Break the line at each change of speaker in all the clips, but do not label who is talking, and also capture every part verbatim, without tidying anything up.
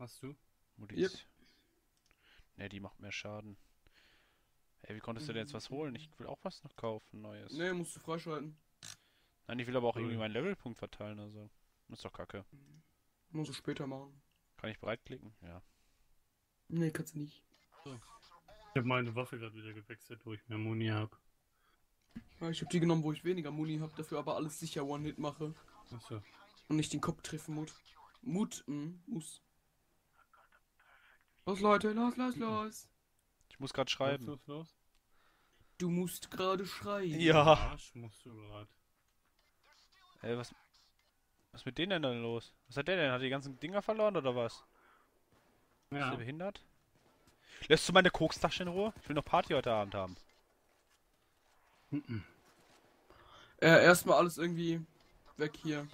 Hast du?
Yep.
Munition. Ne, die macht mehr Schaden. Ey, wie konntest du denn jetzt was holen? Ich will auch was noch kaufen, Neues.
Ne, musst du freischalten.
Nein, ich will aber auch
Cool.
irgendwie meinen Levelpunkt verteilen, also. Ist doch kacke.
Musst du später machen.
Kann ich breitklicken? Ja.
Ne, kannst du nicht.
Ich habe meine Waffe gerade wieder gewechselt, wo ich mehr Muni habe.
Ja, ich hab die genommen, wo ich weniger Muni hab, dafür aber alles sicher One-Hit mache.
Achso.
Und nicht den Kopf treffen muss. Mut, mh, muss. Los Leute, los, los, los.
Ich muss gerade
Los,
schreiben.
los, los.
Du musst gerade schreien.
Ja.
Arsch musst du gerade.
Ey, was. Was ist mit denen denn los? Was hat der denn? Hat die ganzen Dinger verloren oder was? Ist der
Ja.
behindert? Lässt du meine Kokstasche in Ruhe? Ich will noch Party heute Abend haben.
Mhm.
Äh, erstmal alles irgendwie weg hier.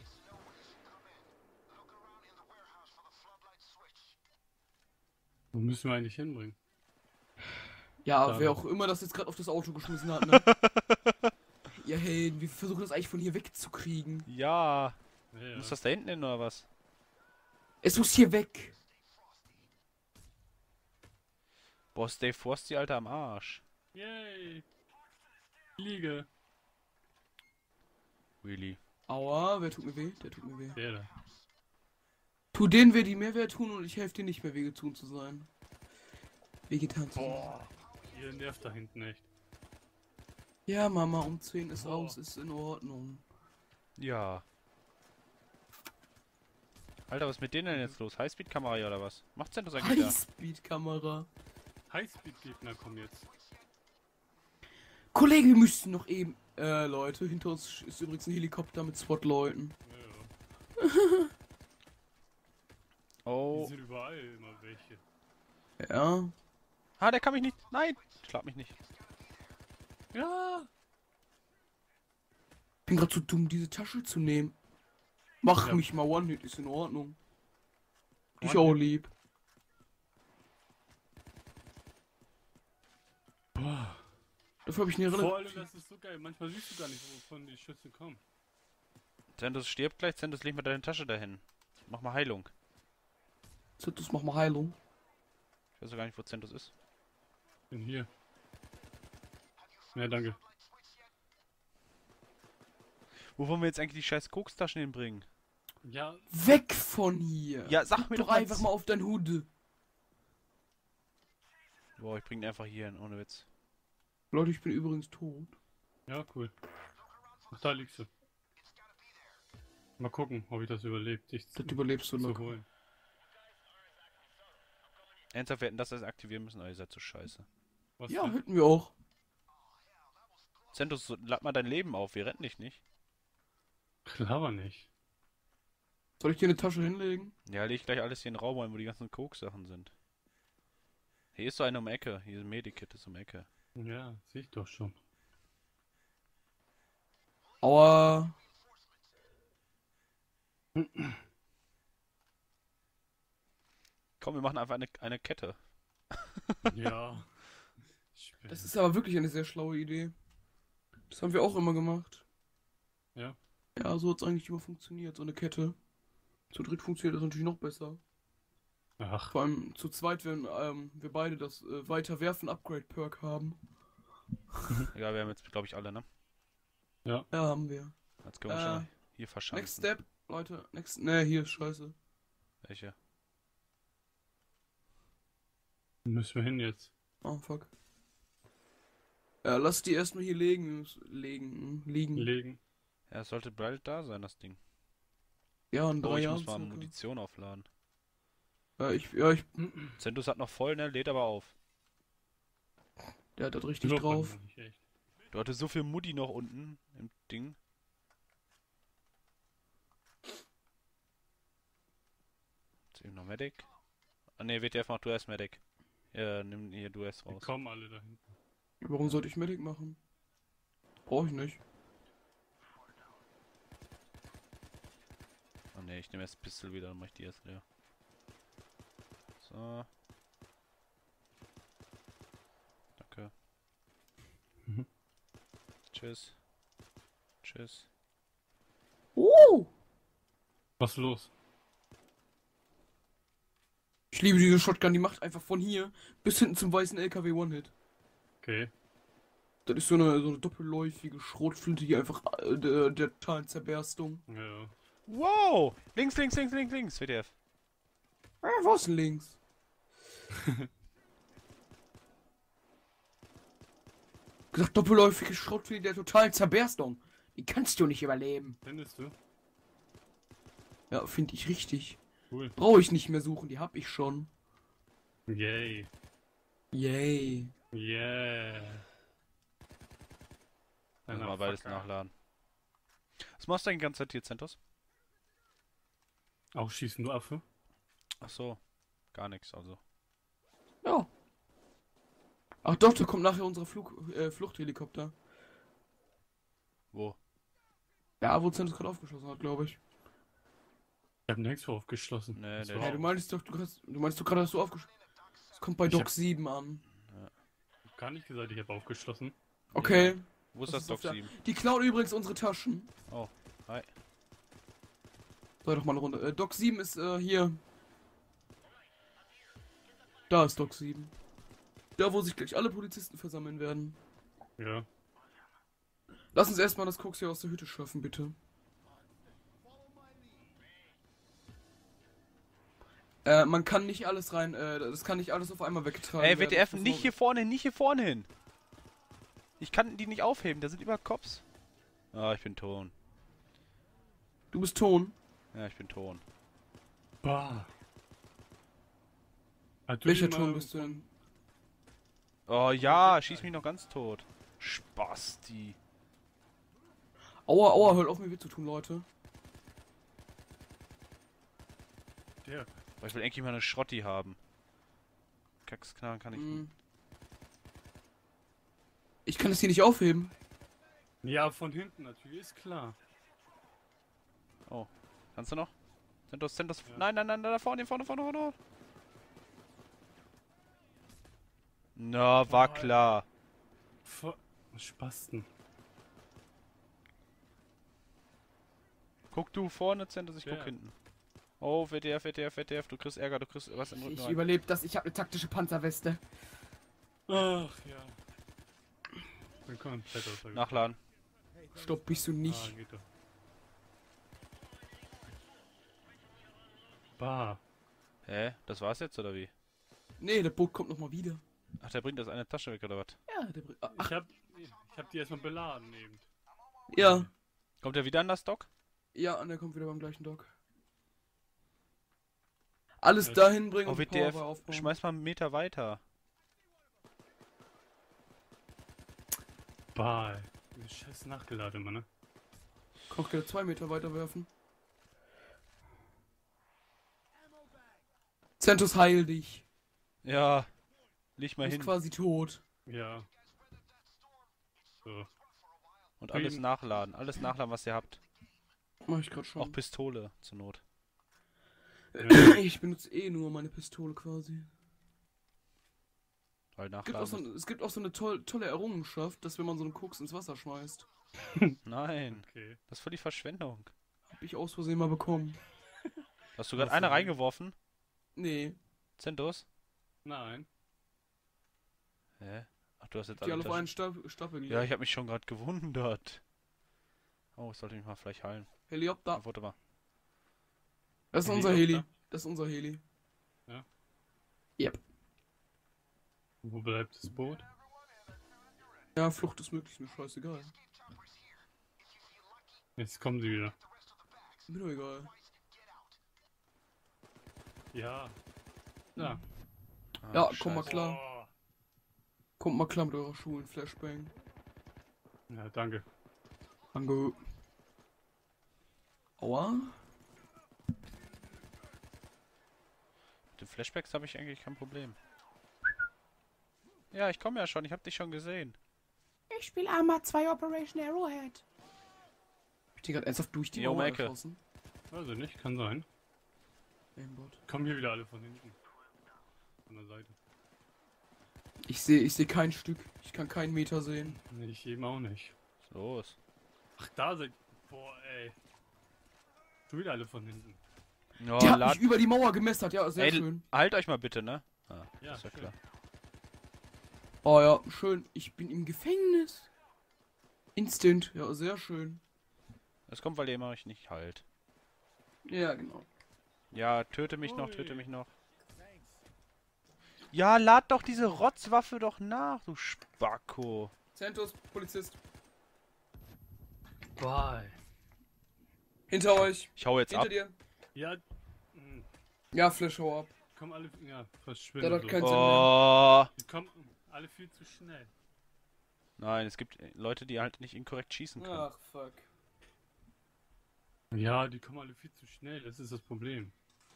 Wo müssen wir eigentlich hinbringen?
Ja,
Da.
wer auch immer das jetzt gerade auf das Auto geschmissen hat, ne? Ja, hey, wir versuchen das eigentlich von hier wegzukriegen.
Ja.
Ja, ja.
Muss das da hinten hin oder was?
Es muss hier weg.
Boss Dave Frosty, Alter, am Arsch.
Yay! Liege.
Really.
Aua, wer tut mir weh? Der tut mir weh.
Der da.
Tu denen weh, die mehr weh tun und ich helfe dir nicht mehr weh tun zu sein. Vegetan zu sein.
Boah. Ihr nervt da hinten echt.
Ja, Mama, um zehn ist
Boah.
aus, ist in Ordnung.
Ja. Alter, was ist mit denen denn jetzt los? Highspeed-Kamera hier oder was? Macht's denn das eigentlich da?
Highspeed-Kamera.
Highspeed-Gegner kommen jetzt.
Kollege, wir müssten noch eben... Äh, Leute, hinter uns ist übrigens ein Helikopter mit SWAT-Leuten.
Ja, ja.
Oh.
Die sind überall immer welche.
Ja.
Ah, der kann mich nicht. Nein! Schlag mich nicht.
Ja!
Ich bin gerade zu dumm, diese Tasche zu nehmen. Mach
Ja.
mich mal One-Hit, ist in Ordnung. Dich
One-Hit.
auch lieb.
Boah.
Dafür habe ich eine
Vor allem,
relativ...
das ist so geil. Manchmal siehst du gar nicht, wovon die Schüsse kommen.
Zentus stirbt gleich. Zentus, leg mal deine Tasche dahin. Mach mal Heilung.
Zitus, mach mal Heilung.
Ich weiß auch gar nicht, wo Zentus ist.
Bin hier. Ja, danke.
Wo wollen wir jetzt eigentlich die scheiß Kokstaschen hinbringen?
Ja,
Weg von hier!
Ja, sag
Guck
mir
doch
doch mal
einfach mal auf dein Hude.
Boah, ich bring den einfach hier hin, ohne Witz.
Leute, ich bin übrigens tot.
ja, cool. Ach, da liegst du. Mal gucken, ob ich das überlebt, dich
Das überlebst du
zu
locker.
holen.
Ernsthaft, wir hätten das erst aktivieren müssen, aber ihr seid so scheiße.
Was
Ja,
denn?
hätten wir auch.
Zentus, so- lad mal dein Leben auf, wir retten dich nicht.
Klar nicht.
Soll ich dir eine Tasche hinlegen?
Ja, leg gleich alles hier in den Raum ein, wo die ganzen Koks-Sachen sind. Hier ist so eine um die Ecke, hier ist ein Medikit, ist um die Ecke.
Ja, sehe ich doch schon.
Aua.
Komm, wir machen einfach eine, eine Kette.
Ja. Spät.
Das ist aber wirklich eine sehr schlaue Idee. Das haben wir auch immer gemacht.
Ja.
Ja, so hat es eigentlich immer funktioniert, so eine Kette. Zu dritt funktioniert das natürlich noch besser.
Ach,
Vor allem zu zweit, wenn ähm, wir beide das äh, Weiterwerfen-Upgrade-Perk haben.
Ja, wir haben jetzt, glaube ich, alle, ne?
Ja, haben wir.
Jetzt können wir
Äh,
schon hier
Next
verschanzen.
Step, Leute. Next. Ne, hier ist scheiße.
Welche?
wo müssen wir hin jetzt?
Oh, fuck. Ja, lass die erstmal hier legen. Wir müssen legen. hm, Liegen.
Legen.
Ja, es sollte bald da sein, das Ding.
Ja, in
Oh,
drei
ich
Jahren
muss mal
circa.
Munition aufladen.
Ja, ich, ja, ich,
Zentus hat noch voll, ne? Lädt aber auf.
der hat das richtig
Lob
drauf.
man nicht, echt.
Du hattest so viel Mutti noch unten im Ding. Jetzt eben noch Medic. Ah ne, W T F macht du erst Medic. Ja, nimm hier du erst
Die
raus.
kommen alle da hinten.
Warum sollte ich Medic machen? Brauche ich nicht.
Oh ne, ich nehme erst Pistol wieder, dann mach ich die erst leer. So. Danke.
Mhm.
Tschüss. Tschüss.
Uh!
Was ist los?
Ich liebe diese Shotgun, die macht einfach von hier bis hinten zum weißen L K W One-Hit.
Okay.
Das ist so eine, so eine doppelläufige Schrotflinte, die einfach äh, der, der totalen Zerberstung.
Ja.
Wow! Links, links, links, links, links, W T F.
Äh, wo ist denn links? Gesagt, doppelläufige Schrotflinte der totalen Zerberstung. Die kannst du nicht überleben.
Findest du?
Ja, finde ich richtig.
Cool.
Brauche ich nicht mehr suchen, die hab ich schon.
Yay.
Yay.
Yeah.
Dann mal beides
Fucker.
nachladen. Was machst du denn die ganze Zeit hier, Zentos?
Auch schießen, du Affe?
Ach so. Gar nichts, also.
Ja. Ach doch, da kommt nachher unser Flug, äh, Fluchthelikopter.
Wo?
Ja, wo Zentus gerade aufgeschossen hat, glaube ich.
Ich hab nirgends aufgeschlossen.
Nee,
Das
der-
war
Ja,
auch-
du meinst doch, du, hast, du meinst doch gerade, dass du aufgeschossen hast. Es kommt bei
Ich
Doc
hab-
sieben an.
Ich hab gar nicht gesagt, ich habe aufgeschlossen.
Okay.
Wo ist
Was
das
ist auf
Doc
der-
sieben?
Die klauen übrigens unsere Taschen.
Oh, hi.
Sei doch mal eine Runde. Äh, Doc sieben ist äh, hier. Da ist Doc sieben. Da, wo sich gleich alle Polizisten versammeln werden.
Ja.
Lass uns erstmal das Koks hier aus der Hütte schaffen, bitte. Äh, man kann nicht alles rein, äh, das kann nicht alles auf einmal weggetragen
Ey,
werden.
W T F,
Das muss
nicht
noch-
hier vorne, nicht hier vorne hin. Ich kann die nicht aufheben, da sind über Cops. Ah, ich bin Ton.
Du bist Ton.
Ja, ich bin Ton.
Bah. Hat du
Welcher
ihn mal-
Ton bist du denn?
Oh ja, schieß mich noch ganz tot. Spasti.
Aua, aua, hört auf mir weh zu tun, Leute.
Der.
Aber ich will endlich mal eine Schrotti haben. Kacksknarren kann ich nicht.
Hm. Ich kann das hier nicht aufheben.
Ja, von hinten natürlich, ist klar.
Oh, kannst du noch? Zentos, Zentos.
Ja.
Nein, nein, nein, da vorne, vorne, vorne, vorne. Na, war
Oh,
klar.
Ver Spasten.
Guck du vorne, Zentos, ich guck
Ja.
hinten. Oh, W T F, W T F, W T F, du kriegst Ärger, du kriegst was im Rücken.
Ich
rein.
überlebe das, ich habe eine taktische Panzerweste.
Ach ja. Willkommen, Fett aus der-
Nachladen.
Stopp, bist du
Ah,
nicht.
geht doch. Bah.
Hä? Das war's jetzt, oder wie?
Nee, der Boot kommt nochmal wieder.
Ach, der bringt das eine Tasche weg, oder was?
Ja, der bringt.
Ich
Ach,
hab, ich hab die erstmal beladen eben.
ja.
Kommt der wieder an das Dock?
Ja, und der kommt wieder beim gleichen Dock. Alles
Ja.
dahin bringen
Oh,
und
W T F,
Powerbar aufbauen.
schmeiß mal einen Meter weiter.
Bah, ey. Diese scheiß nachgeladen immer, ne?
Koch gerne zwei Meter weiter werfen. Zentus, heil dich.
Ja, leg
Du
mal
bist
hin.
quasi tot.
Ja. So.
Und alles
Hin.
nachladen. Alles nachladen, was ihr habt.
Mach ich gerade schon.
Auch Pistole zur Not.
Ja.
Ich benutze eh nur meine Pistole quasi.
Weil
Es gibt auch so,
nachladen.
es gibt auch so eine toll, tolle Errungenschaft, dass wenn man so einen Koks ins Wasser schmeißt.
Nein,
Okay.
Oh,
das ist voll die Verschwendung.
Hab ich aus Versehen mal bekommen.
Hast du gerade
Was
eine
denn?
reingeworfen?
Nee,
Zentos?
Nein.
Hä? Ach, du hast jetzt
die
alle
alle auf
Taschen-
einen Stapel, Stapel gelegt.
Ja, ich habe mich schon gerade gewundert. Oh, ich sollte mich mal vielleicht heilen.
Helikopter.
Oh, warte mal.
Das ist unser
Helikopter?
Heli. Das ist unser Heli.
Ja.
Yep.
Wo bleibt das Boot?
Ja, Flucht ist möglich, mir scheißegal.
Jetzt kommen sie wieder.
Mir doch egal.
Ja. Ja.
Ah,
Ja, komm mal
scheiße.
klar.
Oh.
Kommt mal klar mit eurer Schulen, Flashbang.
Ja, danke.
Danke. Aua.
Mit den Flashbacks habe ich eigentlich kein Problem. Ja, ich komme ja schon. Ich habe dich schon gesehen.
Ich spiele Arma zwei Operation Arrowhead. Hab ich den gerade ernsthaft durch die
Jo,
Mauer
Maike.
erschossen?
Also nicht, kann sein.
Aimbot.
Kommen hier wieder alle von hinten. Von der Seite.
Ich sehe ich seh kein Stück. Ich kann keinen Meter sehen.
Nee, ich eben auch nicht.
Was ist los?
Ach, da seid. Boah, ey. Schon wieder alle von hinten.
Oh,
Der hat
lad...
mich über die Mauer gemessert, ja, sehr
Ey,
schön.
halt euch mal bitte, ne? Ah,
Ja,
ist ja
schön.
klar.
Oh ja, schön. Ich bin im Gefängnis. Instant, ja, sehr schön.
Das kommt, weil ihr immer euch nicht halt.
Ja, genau.
Ja, töte mich noch, töte
Ui.
mich noch. Ja, lad doch diese Rotzwaffe doch nach, du Spacko.
Santos, Polizist.
Bye.
Hinter euch.
Ich hau jetzt
Hinter
ab.
dir.
Ja, mh,
Ja, Flash, hau ab.
kommen alle, ja,
Der
verschwinden.
hat
So.
keinen Sinn mehr.
Oh.
Die kommen alle viel zu schnell.
Nein, es gibt Leute, die halt nicht inkorrekt schießen können.
Ach, fuck.
Ja, die kommen alle viel zu schnell, das ist das Problem.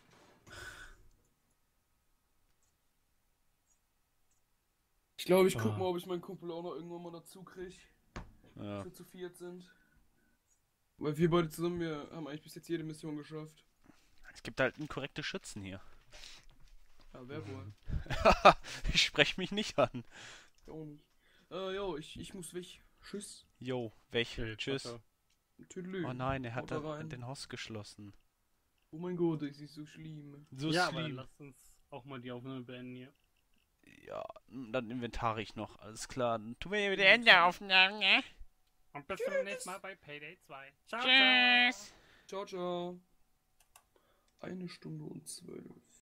Ich glaube, ich guck
Ah.
mal, ob ich meinen Kumpel auch noch irgendwann mal dazu krieg.
Ja.
Wir zu viert sind. Weil wir beide zusammen, wir haben eigentlich bis jetzt jede Mission geschafft.
Es gibt halt inkorrekte Schützen hier.
Ja, wer wohl?
Ich spreche mich nicht an.
Ich auch nicht. Äh, jo, ich, ich muss weg. Tschüss.
Jo, weg.
Okay,
Tschüss.
ciao,
Tüdelü.
Oh nein, er hat
Haut
da
rein.
den Haus geschlossen.
Oh mein Gott, das ist so schlimm.
So
ja, aber dann
schlimm.
lasst uns auch mal die Aufnahme beenden hier.
Ja, dann inventare ich noch. Alles klar. Dann tun wir wieder Ende Aufnahme, ne?
Und bis zum nächsten Mal bei Payday zwei. Ciao,
Tschüss.
Ciao, ciao. Eine Stunde und zwölf.